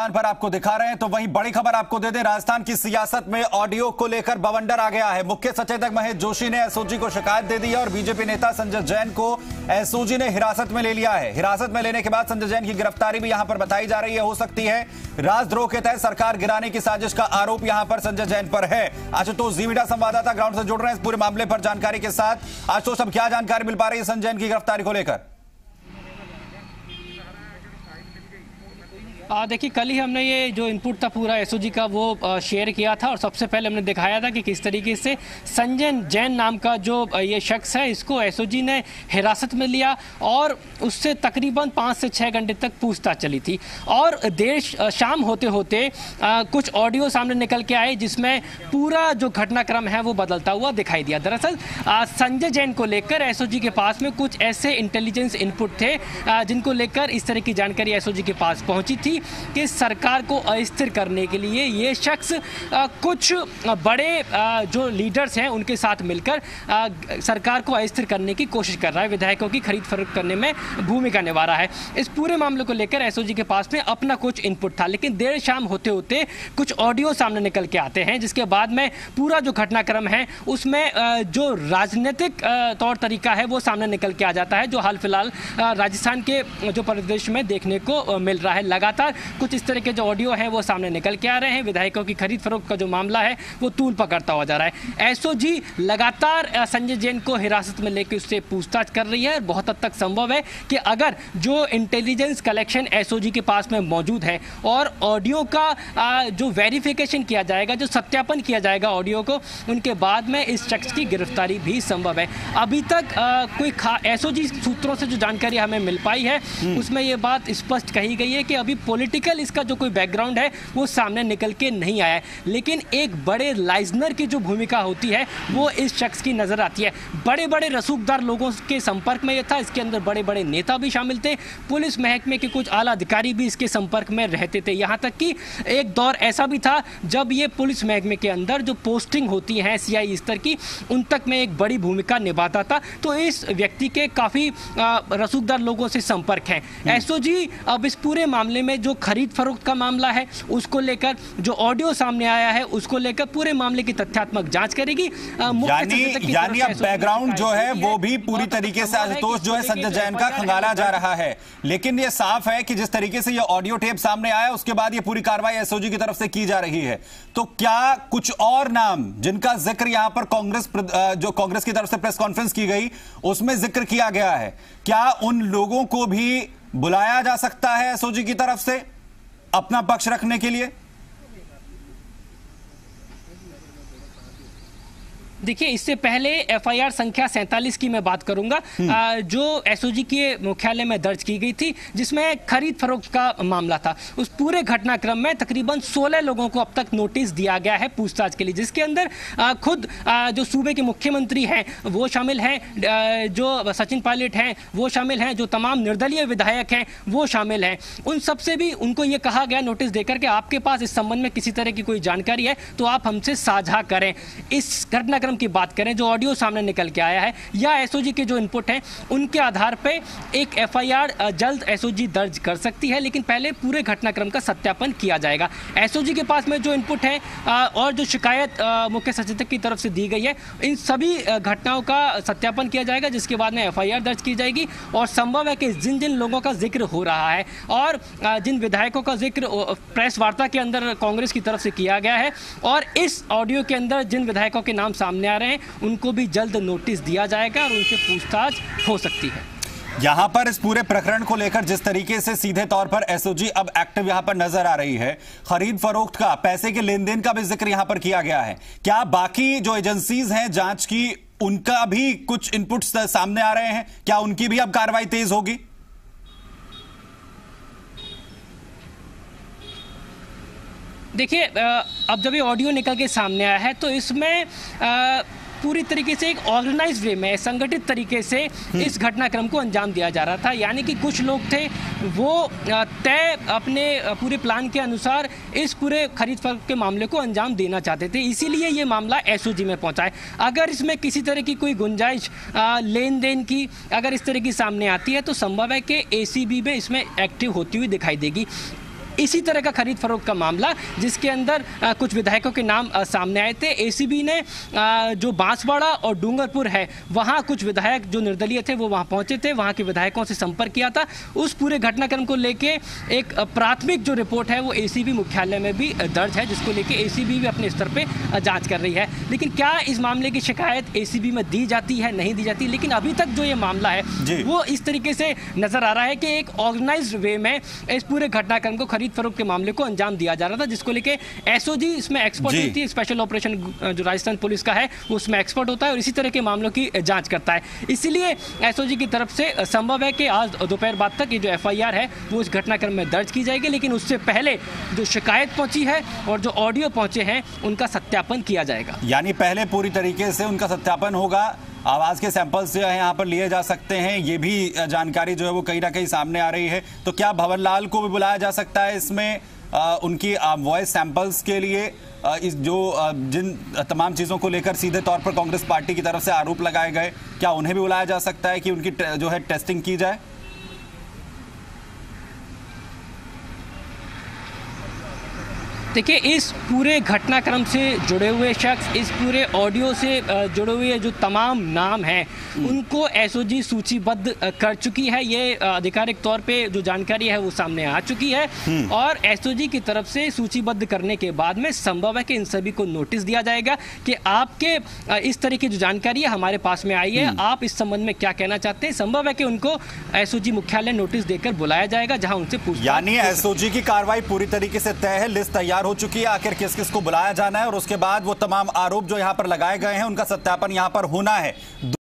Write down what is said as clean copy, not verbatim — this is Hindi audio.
राजस्थान पर आपको दिखा रहे हैं, तो वहीं बड़ी खबर आपको दे दें, राजस्थान की सियासत में ऑडियो को लेकर बवंडर आ गया है। मुख्य सचेतक महेश जोशी ने एसओजी को शिकायत दे दी है और बीजेपी नेता संजय जैन को एसओजी ने हिरासत में ले लिया है। हिरासत में लेने के बाद संजय जैन की गिरफ्तारी भी यहां पर बताई जा रही है, हो सकती है। राजद्रोह के तहत सरकार गिराने की साजिश का आरोप यहां पर संजय जैन पर है। आशुतोष जी मीडिया संवाददाता ग्राउंड से जुड़ रहे हैं इस पूरे मामले पर जानकारी के साथ। आशुतोष, अब क्या जानकारी मिल पा रही है संजय जैन की गिरफ्तारी को लेकर? देखिए, कल ही हमने ये जो इनपुट था पूरा एसओजी का वो शेयर किया था और सबसे पहले हमने दिखाया था कि किस तरीके से संजय जैन नाम का जो ये शख्स है, इसको एसओजी ने हिरासत में लिया और उससे तकरीबन 5 से 6 घंटे तक पूछताछ चली थी। और देर शाम होते होते कुछ ऑडियो सामने निकल के आए जिसमें पूरा जो घटनाक्रम है वो बदलता हुआ दिखाई दिया। दरअसल संजय जैन को लेकर एसओजी के पास में कुछ ऐसे इंटेलिजेंस इनपुट थे जिनको लेकर इस तरह की जानकारी एसओजी के पास पहुंची थी कि सरकार को अस्थिर करने के लिए ये शख्स कुछ बड़े जो लीडर्स हैं उनके साथ मिलकर सरकार को अस्थिर करने की कोशिश कर रहा है, विधायकों की खरीद फरोख्त करने में भूमिका निभा रहा है। इस पूरे मामले को लेकर एसओजी के पास में अपना कुछ इनपुट था, लेकिन देर शाम होते होते कुछ ऑडियो सामने निकल के आते हैं जिसके बाद में पूरा जो घटनाक्रम है उसमें जो राजनीतिक तौर तरीका है वो सामने निकल के आ जाता है, जो हाल फिलहाल राजस्थान के जो परिदृश्य में देखने को मिल रहा है। लगातार कुछ इस तरह के जो ऑडियो हैं वो सामने निकल के आ रहे हैं। विधायकों की खरीद फरोख्त का जो मामला है वो तूल पकड़ता हुआ जा रहा है। एसओजी लगातार संजय जैन को हिरासत में लेकर उससे पूछताछ कर रही है। बहुत हद तक संभव है कि अगर जो इंटेलिजेंस कलेक्शन एसओजी के पास में मौजूद है और ऑडियो का जो वेरिफिकेशन किया जाएगा, जो सत्यापन किया जाएगा ऑडियो को, उनके बाद में इस शख्स की गिरफ्तारी भी संभव है। अभी तक कोई एसओजी सूत्रों से जो जानकारी हमें मिल पाई है उसमें ये बात स्पष्ट कही गई है कि अभी पॉलिटिकल इसका जो कोई बैकग्राउंड है वो सामने निकल के नहीं आया है, लेकिन एक बड़े लाइजनर की जो भूमिका होती है वो इस शख्स की नजर आती है। बड़े बड़े रसूखदार लोगों के संपर्क में ये था, इसके अंदर बड़े बड़े नेता भी शामिल थे, पुलिस महकमे के कुछ आला अधिकारी भी इसके संपर्क में रहते थे। यहाँ तक कि एक दौर ऐसा भी था जब ये पुलिस महकमे के अंदर जो पोस्टिंग होती है सीआई स्तर की, उन तक में एक बड़ी भूमिका निभाता था। तो इस व्यक्ति के काफी रसूखदार लोगों से संपर्क है। एसओजी अब इस पूरे मामले में जो खरीद फरोख्त का मामला है उसको लेकर, जो ऑडियो सामने आया है उसको लेकर पूरे मामले की तथ्यात्मक जांच करेगी। यानी अब बैकग्राउंड जो है वो भी पूरी तरीके से आशुतोष जो है संजय जैन का खंगाला जा रहा है। लेकिन ये साफ है कि जिस तरीके से ये ऑडियो टेप सामने आया उसके बाद ये पूरी कार्रवाई एसओजी की तरफ से की जा रही है। तो क्या कुछ और नाम जिनका जिक्र यहां पर कांग्रेस की तरफ से प्रेस कॉन्फ्रेंस की गई उसमें जिक्र किया गया है, क्या उन लोगों को भी बुलाया जा सकता है एसओजी की तरफ से अपना पक्ष रखने के लिए? देखिए, इससे पहले एफआईआर संख्या 47 की मैं बात करूंगा जो एसओजी के मुख्यालय में दर्ज की गई थी, जिसमें खरीद फरोख्त का मामला था। उस पूरे घटनाक्रम में तकरीबन 16 लोगों को अब तक नोटिस दिया गया है पूछताछ के लिए, जिसके अंदर खुद जो सूबे के मुख्यमंत्री हैं वो शामिल हैं, जो सचिन पायलट हैं वो शामिल हैं, जो तमाम निर्दलीय विधायक हैं वो शामिल हैं। उन सबसे भी उनको ये कहा गया नोटिस देकर कि आपके पास इस संबंध में किसी तरह की कोई जानकारी है तो आप हमसे साझा करें। इस घटनाक्रम की बात करें, जो ऑडियो सामने निकल के आया है या एसओजी के जो इनपुट हैं उनके आधार पे एक एफआईआर जल्द एसओजी दर्ज कर सकती है, लेकिन पहले पूरे घटनाक्रम का सत्यापन किया जाएगा। एसओजी के पास में जो इनपुट है और जो शिकायत मुख्य सचेतक की तरफ से दी गई है, इन सभी घटनाओं का सत्यापन किया जाएगा, जिसके बाद में एफआईआर दर्ज की जाएगी। और संभव है कि जिन जिन लोगों का जिक्र हो रहा है और जिन विधायकों का जिक्र प्रेस वार्ता के अंदर कांग्रेस की तरफ से किया गया है और इस ऑडियो के अंदर जिन विधायकों के नाम सामने आ रहे हैं उनको भी जल्द नोटिस दिया जाएगा और उनसे पूछताछ हो सकती है। यहां पर इस पूरे प्रकरण को लेकर जिस तरीके से सीधे तौर पर एसओजी अब एक्टिव यहां पर नजर आ रही है, खरीद फरोख्त का, पैसे के लेन देन का भी जिक्र यहां पर किया गया है। क्या बाकी जो एजेंसीज हैं जांच की, उनका भी कुछ इनपुट्स सामने आ रहे हैं? क्या उनकी भी अब कार्रवाई तेज होगी? देखिए, अब जब ये ऑडियो निकल के सामने आया है तो इसमें पूरी तरीके से एक ऑर्गेनाइज्ड वे में, संगठित तरीके से इस घटनाक्रम को अंजाम दिया जा रहा था। यानी कि कुछ लोग थे वो तय अपने पूरे प्लान के अनुसार इस पूरे खरीद फरोख्त के मामले को अंजाम देना चाहते थे, इसीलिए ये मामला एसओजी में पहुंचा है। अगर इसमें किसी तरह की कोई गुंजाइश लेन देन की अगर इस तरह की सामने आती है तो संभव है कि एसीबी में इसमें एक्टिव होती हुई दिखाई देगी। इसी तरह का खरीद फरोख्त का मामला जिसके अंदर कुछ विधायकों के नाम सामने आए थे। एसीबी ने जो बांसवाड़ा और डूंगरपुर है वहां कुछ विधायक जो निर्दलीय थे वो वहां पहुंचे थे, वहां के विधायकों से संपर्क किया था। उस पूरे घटनाक्रम को लेके एक प्राथमिक जो रिपोर्ट है वो एसीबी मुख्यालय में भी दर्ज है, जिसको लेके एसीबी भी अपने स्तर पे जांच कर रही है। लेकिन क्या इस मामले की शिकायत एसीबी में दी जाती है, नहीं दी जाती? लेकिन अभी तक जो ये मामला है वो इस तरीके से नजर आ रहा है कि एक ऑर्गेनाइज्ड वे में इस पूरे घटनाक्रम को, खरीद फरोख्त के मामले को अंजाम दिया जा रहा था, जिसको लेके एसओजी इसमें एक्सपर्ट होती है। स्पेशल ऑपरेशन जो राजस्थान पुलिस का है वो उसमें एक्सपर्ट होता है और इसी तरह के मामलों की जांच करता है। इसीलिए एसओजी की तरफ से संभव है कि आज दोपहर बाद तक ये जो एफआईआर है वो इस घटनाक्रम में दर्ज की जाएगी, लेकिन उससे पहले जो शिकायत पहुंची है और जो ऑडियो पहुंचे हैं उनका सत्यापन किया जाएगा। यानी पहले पूरी तरीके से उनका सत्यापन होगा, आवाज के सैंपल्स जो है यहाँ पर लिए जा सकते हैं, ये भी जानकारी जो है वो कहीं ना कहीं सामने आ रही है। तो क्या भंवरलाल को भी बुलाया जा सकता है इसमें उनकी वॉइस सैंपल्स के लिए? इस जो जिन तमाम चीजों को लेकर सीधे तौर पर कांग्रेस पार्टी की तरफ से आरोप लगाए गए, क्या उन्हें भी बुलाया जा सकता है कि उनकी जो है टेस्टिंग की जाए? देखिए, इस पूरे घटनाक्रम से जुड़े हुए शख्स, इस पूरे ऑडियो से जुड़े हुए जो तमाम नाम हैं उनको एसओजी सूचीबद्ध कर चुकी है। ये आधिकारिक तौर पे जो जानकारी है वो सामने आ चुकी है और एसओजी की तरफ से सूचीबद्ध करने के बाद में संभव है कि इन सभी को नोटिस दिया जाएगा कि आपके इस तरह की जो जानकारी है हमारे पास में आई है, आप इस संबंध में क्या कहना चाहते हैं। संभव है कि उनको एसओजी मुख्यालय नोटिस देकर बुलाया जाएगा, जहां उनसे पूछताछ। यानी एसओजी की कार्रवाई पूरी तरीके से तय है, लिस्ट तैयार हो चुकी है, आखिर किस किस को बुलाया जाना है और उसके बाद वो तमाम आरोप जो यहां पर लगाए गए हैं उनका सत्यापन यहां पर होना है।